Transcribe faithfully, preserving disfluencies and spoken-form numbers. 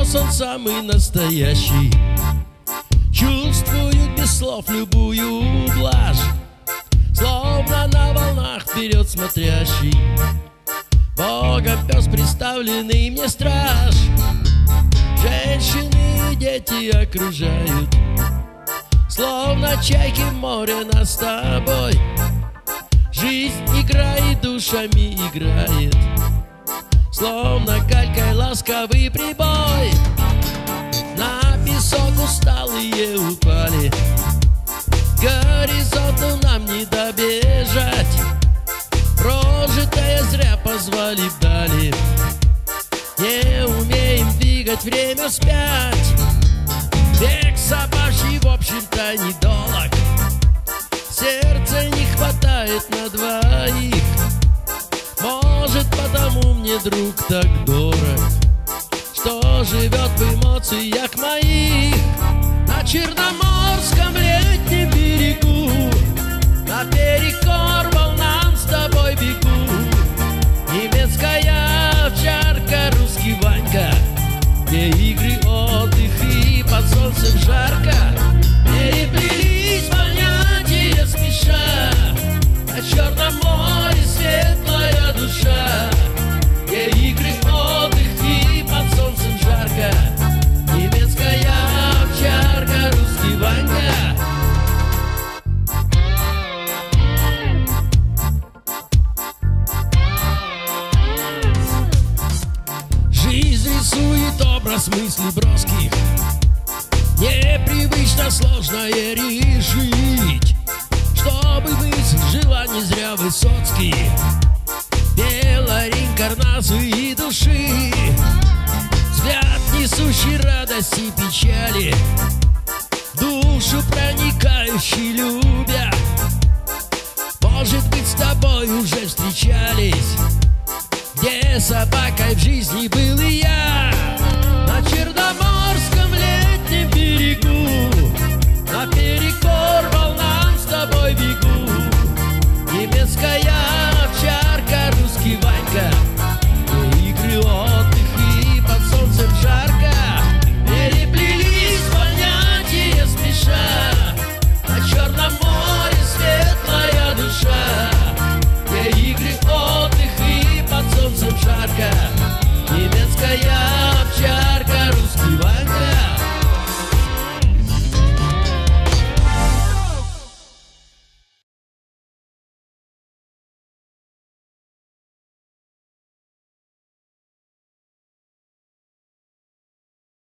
вопрос, он самый настоящий. Чувствую без слов любую блажь, словно на волнах вперед смотрящий. Богом пес представленный мне страж. Женщины и дети окружают, словно чайки в море нас с тобой. Жизнь играет, душами играет, словно галькой ласковый прибой. На песок усталые упали, горизонту нам не добежать. Прожитое зря позвали вдали, не умеем двигать время вспять. Век собачий, в общем-то, недолг, сердца не хватает на двоих. Может, потому мне друг так дорог, что живет в эмоциях моих. На Черноморском летнем берегу наперекор волнам с тобой бегу. Немецкая овчарка, русский Ванька, где игры, отдых и под солнцем жарко. Переплелись понятия спеша, на Черном море светлая душа, где игры, отдых и под солнцем жарко. Немецкая овчарка, русский Ванька. Жизнь рисует образ мыслей броских, непривычно сложное решить. Чтобы мысль жила не зря Высоцкий, белой реинкарнации души. Взгляд, несущий радость и печали, душу проникающий любя. Может быть, с тобой уже встречались, где собакой в жизни был и я.